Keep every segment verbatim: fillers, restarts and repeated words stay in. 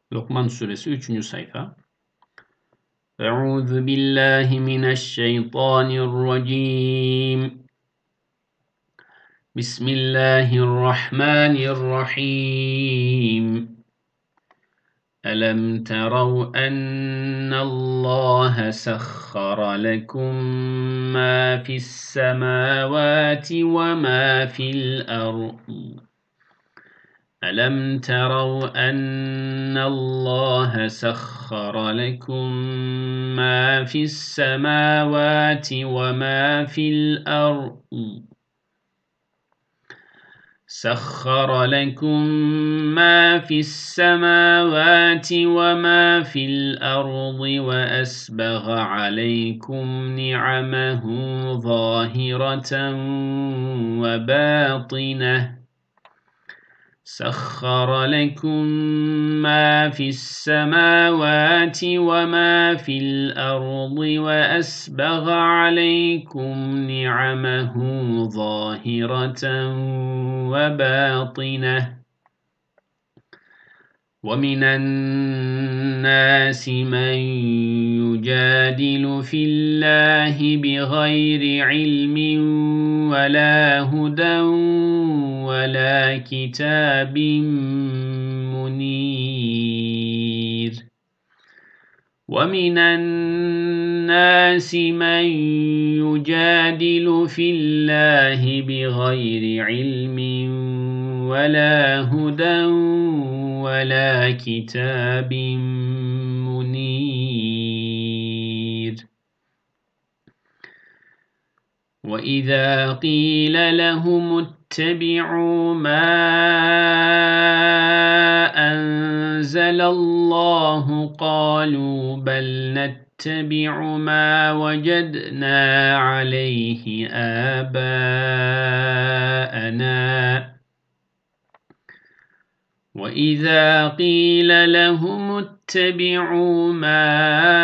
Lokman Suresi üçüncü sayfa. Euzu billahi mineşşeytanirracim. Bismillahirrahmanirrahim. Elem terav ennallaha sahhara lekum ma fis semavati ve ma fil ardı. ألم تروا أن الله سخر لكم ما في السماوات وما في الأرض سخر لكم ما في السماوات وما في الأرض وأسبغ عليكم نعمه ظاهرة وباطنة سخر لكم ما في السماوات وما في الأرض وأسبغ عليكم نعمه ظاهرة وباطنة ومن الناس من يجادل في الله بغير علم ولا هدى ولا كتاب منير ومن الناس من يجادل في الله بغير علم ولا هدى ولا كتاب منير وإذا قيل لهم اتبعوا ما أنزل الله قالوا بل نتبع ما وجدنا عليه آباءنا وإذا قيل لهم اتبعوا ما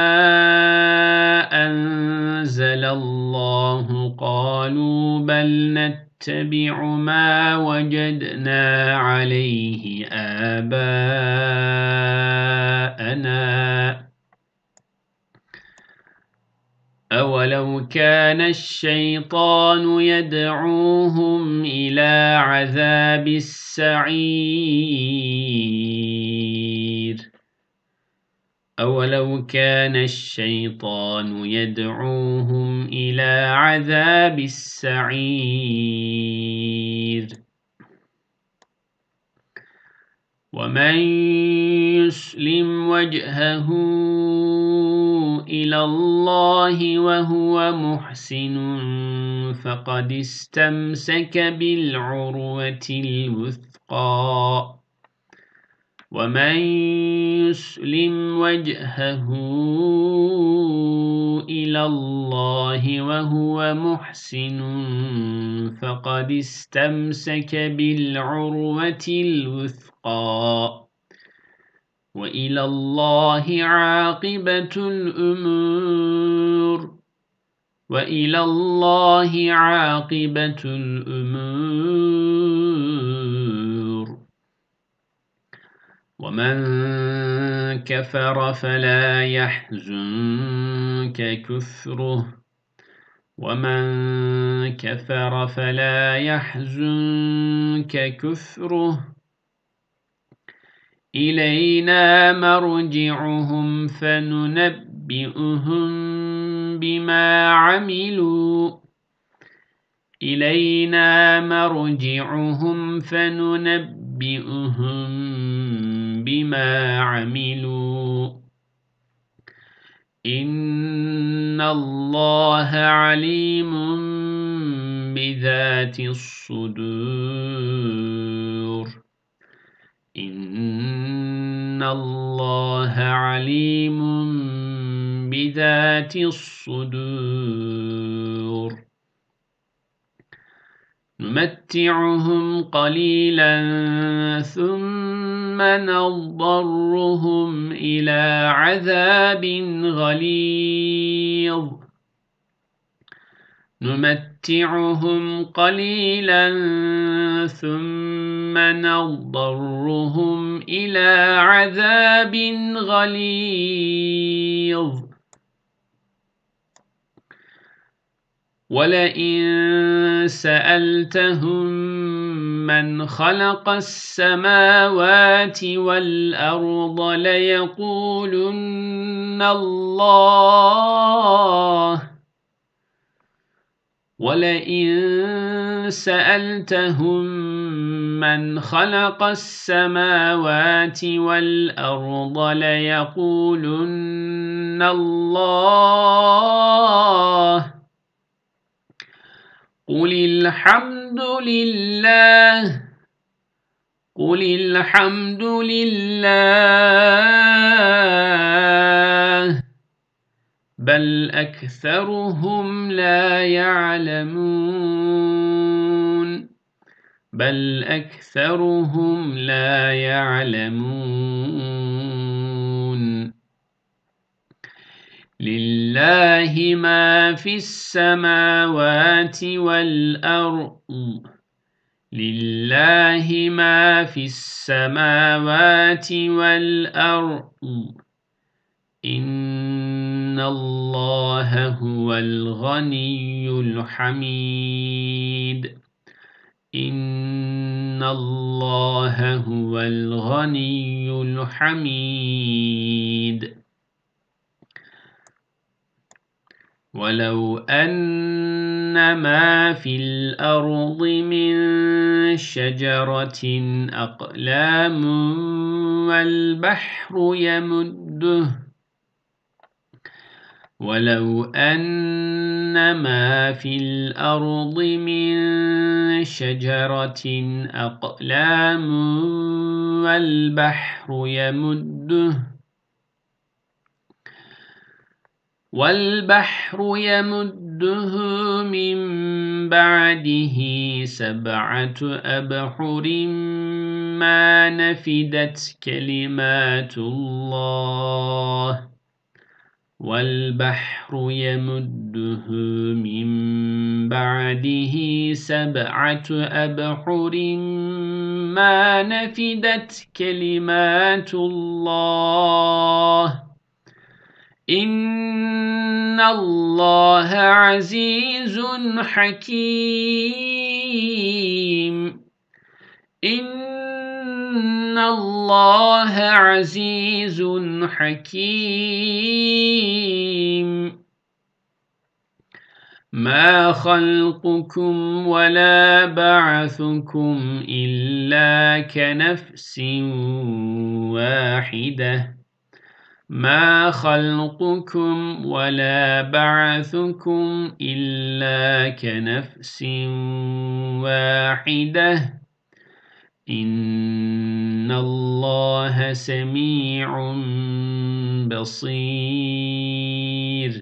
أنزل الله قالوا بل نتبع ما وجدنا عليه آباءنا أولو كان الشيطان يدعوهم إلى عذاب السعير أولو كان الشيطان يدعوهم إلى عذاب السعير ومن يسلم وجهه إلى الله وهو محسن فقد استمسك بالعروة الوثقى ومن يسلم وجهه إلى الله وهو محسن فقد استمسك بالعروة الوثقى وإلى الله عاقبة الأمور وإلى الله عاقبة الأمور ومن كفر فلا يحزنك كفره ومن كفر فلا يحزنك كفره إلينا مرجعهم فننبئهم بما عملوا إلينا مرجعهم فننبئهم بما عملوا إن الله عليم بذات الصدور إن الله عليم بذات الصدور نمتعهم قليلا ثم نضطرهم إلى عذاب غليظ نمتعهم قليلا ثم من أضطرهم إلى عذاب غليظ ولئن سألتهم من خلق السماوات والأرض ليقولن الله ولئن سألتهم من خلق السماوات والأرض ليقولن الله قل الحمد لله قل الحمد لله بل أكثرهم لا يعلمون بل أكثرهم لا يعلمون لله ما في السماوات والأرض لله ما في السماوات والأرض إن الله هو الغني الحميد إن الله هو الغني الحميد ولو أن ما في الأرض من شجرة أقلام والبحر يمده ولو أن ما في الأرض من شجرة أقلام والبحر يمده والبحر يمده من بعده سبعة أبحر ما نفدت كلمات الله والبحر يمده من بعده سبعة أبحر ما نفدت كلمات الله إن الله عزيز حكيم إن الله عزيز حكيم ما خلقكم ولا بعثكم إلا كنفس واحدة ما خلقكم ولا بعثكم إلا كنفس واحدة إن الله سميع بصير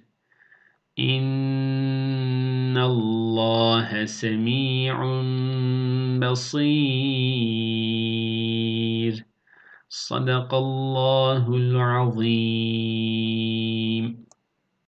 إن الله سميع بصير صدق الله العظيم.